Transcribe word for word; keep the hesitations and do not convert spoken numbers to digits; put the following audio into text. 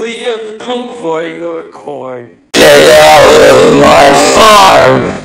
Please come for your coin. Get out of my farm!